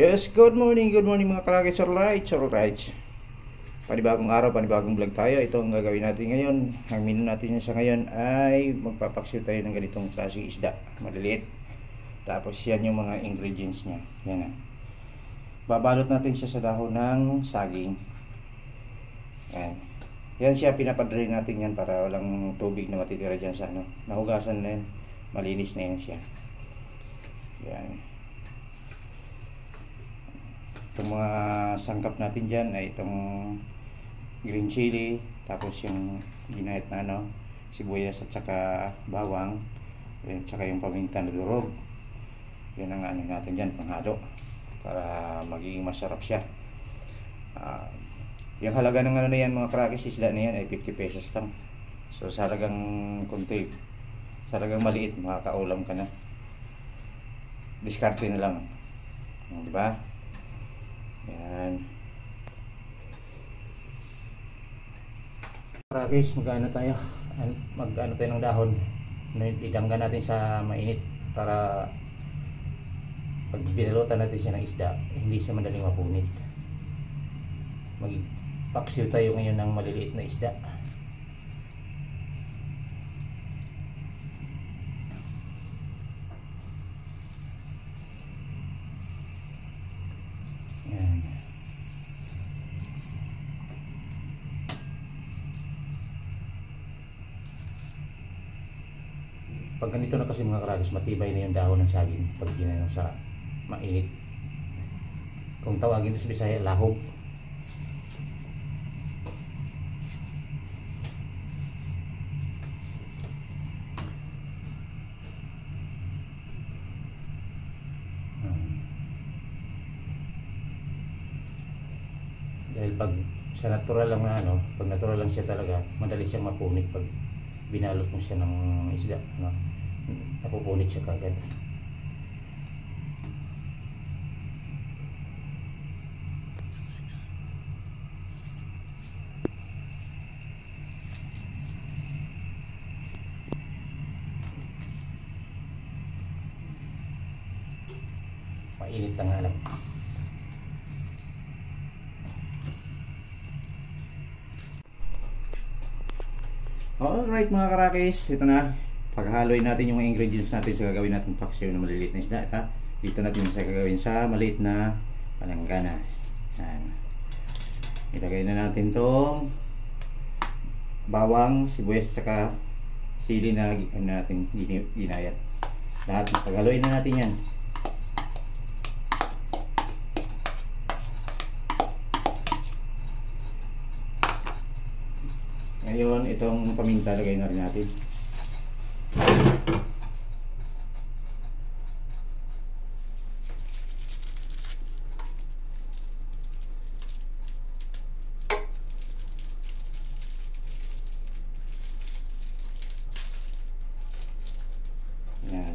Yes, good morning mga kalakits, alright. Panibagong araw, panibagong vlog tayo. Ito ang gagawin natin ngayon. Ang menu natin sa ngayon ay magpapaksiw tayo ng ganitong klaseng isda, maliliit. Tapos yan yung mga ingredients niya. Yan na. Babalot natin siya sa dahon ng saging. Yan. Yan siya, pinapadry natin yan para walang tubig na matitira dyan sa ano. Nahugasan na yan, malinis na yan siya. Yan. Itong mga sangkap natin dyan ay itong green chili, tapos yung ginahit na ano, sibuyas at saka bawang, at saka yung paminta na durog. Yan ang ano natin dyan, panghalo para magiging masarap siya. Yung halaga ng ano na yan mga krakis, isda na yan ay 50 pesos lang. So sa halagang kunti, sa halagang maliit, makakaulam ka na. Diskarte na lang, di ba? Yan. Krakis, mag-ano tayo ng dahon. Idangga natin sa mainit para pag binalutan natin siya ng isda, hindi siya madaling mapunit. Magpaksiw tayo ngayon ng maliliit na isda. Yan. Pag ganito na kasi mga krakis, matibay na yung dahon ng saging pag ginano sa mainit. Kung tawagin ito sa Bisaya, lahog. Dahil pag sa natural lang na ano, pag natural lang siya talaga, madali siyang mapunit pag binalot mo siya ng isda, ano, napupunit siya kagad. Mainit lang nga lang. Alright mga karakis, ito na. Paghaloy natin yung mga ingredients natin sa gagawin natin paksiw na maliliit na isda. Dito natin sa gagawin sa maliit na palanggana. Yan. Ilagay na natin tong bawang, sibuyas, saka sili na natin ginayat. Lahat paghaloy na natin yan. Ngayon, itong paminta lagay na rin natin. Yan.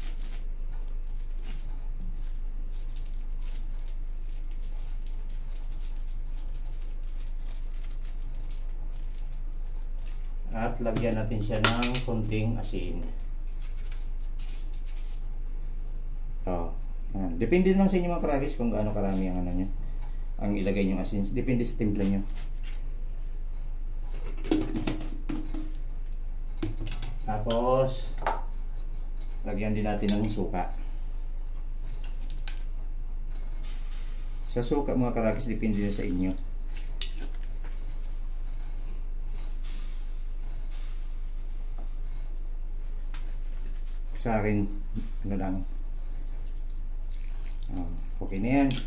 At lagyan natin siya ng konting asin. Depende lang sa inyo mga krakis kung gaano karami ang ano nyo, ang ilagay nyo asin. Depende sa timpla nyo. Tapos lagyan din natin ng suka. Sa suka mga krakis, depende na sa inyo. Sa akin, ano lang, okay na yan.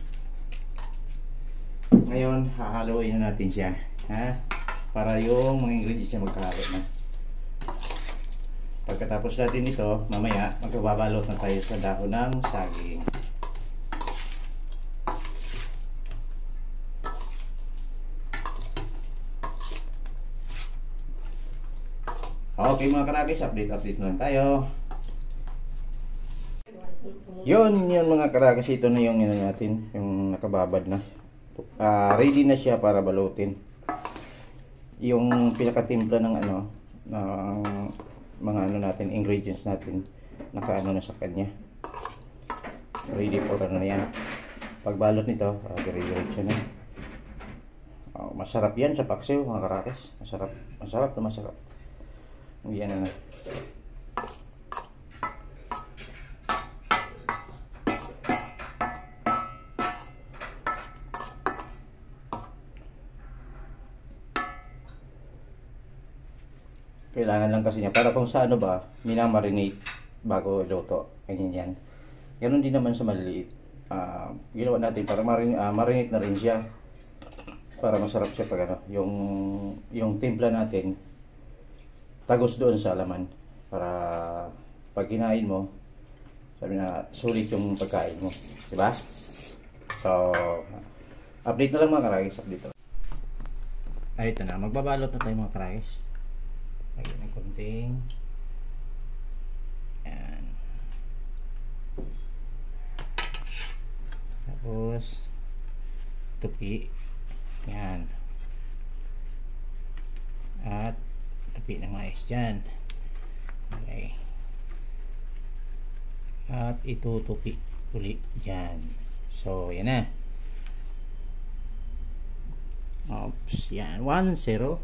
Ngayon, hahaluin na natin siya, para yung mga ingredients niya magkahalo na. Pagkatapos natin ito, mamaya magbabalot na tayo sa dahon ng saging. Okay mga kanagis, update na lang tayo. Yun mga karagas, ito na yung natin, yung nakababad na. Ready na siya para balutin. Yung pinakatimpla ng ano, ng mga ano natin, ingredients natin, nakaano na sa kanya. Ready for ano na yan. pagbalot nito, dire-diretso na. Masarap yan sa paksiw mga karakis. Masarap, masarap na masarap. Yan na. Kailangan lang kasi niya para kung sa ano ba, minamarinate bago iluto. Ganyan yan. Ganun din naman sa maliliit. Ginawa natin para marinate na rin siya. Para masarap siya pag ano, yung timpla natin tagos doon sa laman. Para pag kinain mo, sabi na sulit yung pagkain mo. Diba? So, update na lang mga karagis. Update na. Ay, ito na. Magbabalot na tayo mga karagis. Lagyan ng konting yan, tapos tupi yan, at tupi ng mais dyan. Okay, at itutupi uli dyan. So yan na. Oops, yan 1-0.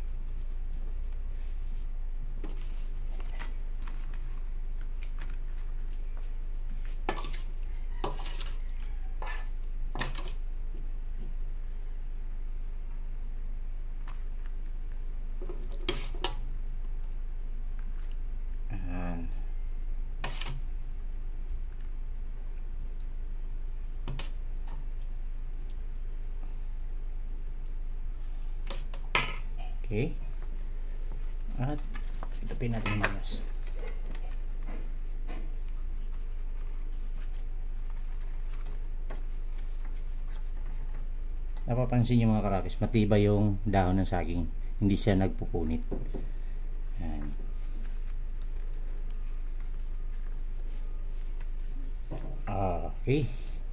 Okay. At itapin natin yung manas. Napapansin nyo mga karakis, matibay yung dahon ng saging. Hindi siya nagpupunit. Yan. Okay.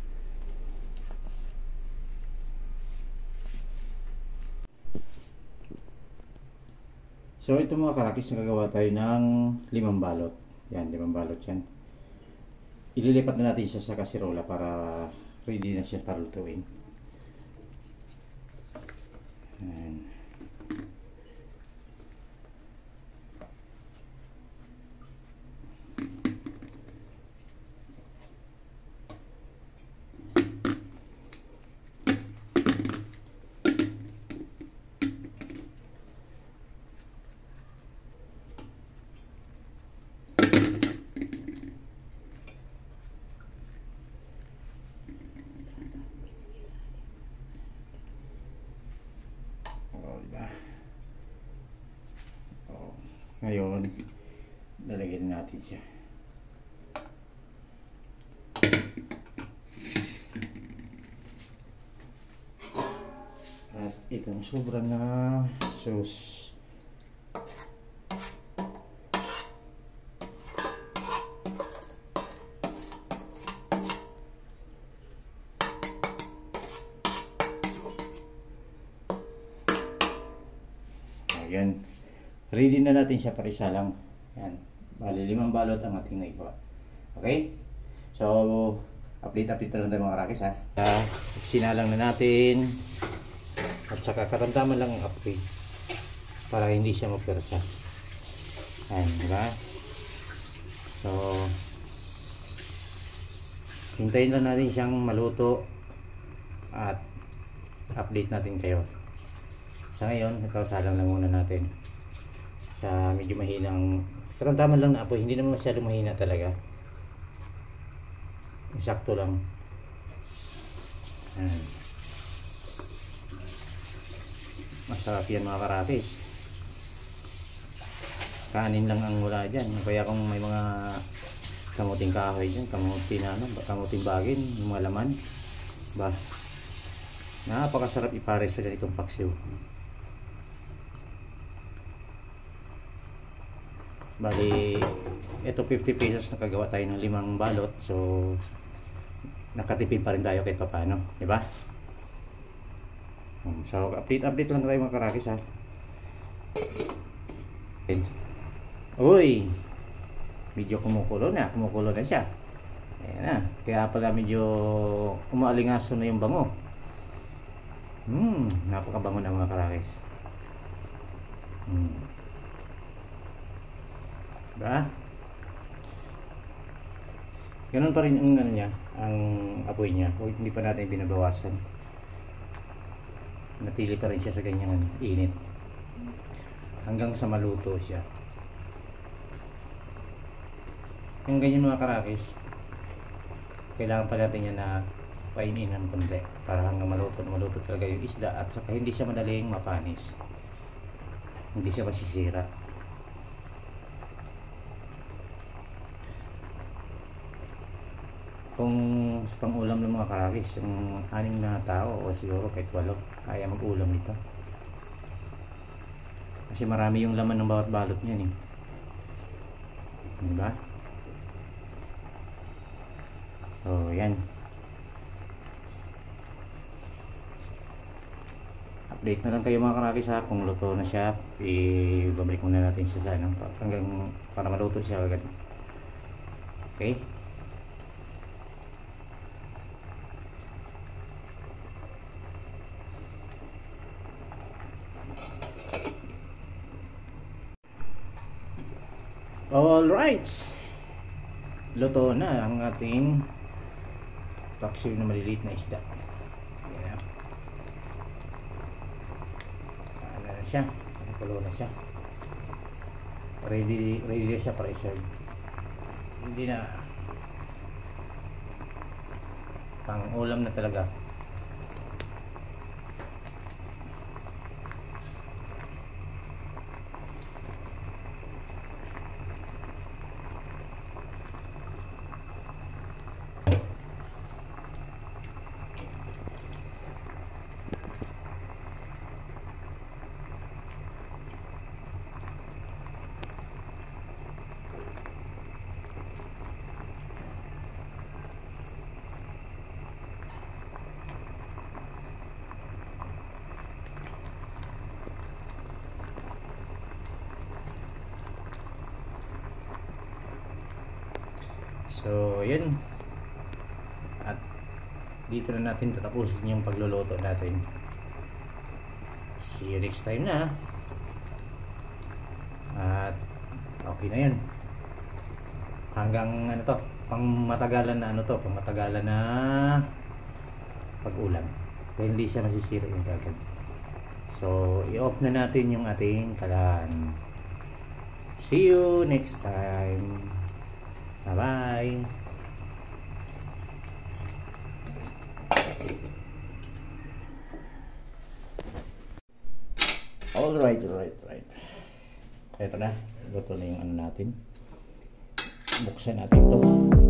So ito mga karakis, nagagawa tayo ng 5 balot. Yan, 5 balot yan. Ililipat na natin siya sa kasirola para ready na siya para lutuin. Yan. Ngayon, lalagyan natin siya. At itong sobra na sauce. Ayan. Ready na natin siya para isa lang. Yan. Bali, 5 balot ang ating naigawa. Okay? So, update na lang tayo mga karakis ha. Sinalang na natin. At saka karamdaman lang ang apoy. Para hindi siya magpersa. Ayan, diba? So, hintayin lang natin siyang maluto. At update natin kayo. Sa ngayon, ito salang lang muna natin. Sa medyo mahinang, karamdaman lang na apoy, hindi naman masyadong mahina talaga. Sakto lang. Masarap yan mga karatis. Kanin lang ang wala dyan. Kaya kung may mga kamuting kahoy dyan, kamuting bagin, yung mga laman, ba, napakasarap ipares sa ganitong paksiw. Bali, ito 50 pesos nakagawa tayo ng 5 balot. So, nakatipid pa rin tayo kahit papano, di ba? So, update lang tayo mga karakis ha. Uy! Medyo kumukulo na siya. Ayan na. Kaya pala medyo umaalingaso na yung bango. Napakabango na mga karakis. Diba? Ganun pa rin ang ano niya, ang apoy niya. Hindi pa natin binabawasan. Natili pa rin siya sa ganyang init. Hanggang sa maluto siya. Yung ganyan mga karakis, kailangan pa natin yan na painin ng konti para hanggang maluto talaga yung isda, at saka hindi siya madaling mapanis, hindi siya masisira. Kung sa pang-ulam ng mga karakis, yung 6 na tao o siguro kahit 8 kaya mag-ulam nito, kasi marami yung laman ng bawat balot niyan diba? So yan, update na lang kayo mga karakis ha, kung luto na siya. Ibabalik muna natin siya sa hanggang para maluto siya agad. Okay. Alright, luto na ang ating paksiw na maliliit na isda. Ayan. Ano na siya, nakulo na siya, ready na siya para i-serve. Hindi na pang ulam na talaga. So yun, at dito na natin tatapusin yung pagluluto natin. See you next time na. At okay na yan, hanggang ano to, pangmatagalan na pangmatagalan na pag-ulam, dahil hindi siya masisira yung kagad. So i-off na natin yung ating kalan. See you next time. Bye-bye. Alright. Ito na, luto na yung ano natin. Buksan natin ito.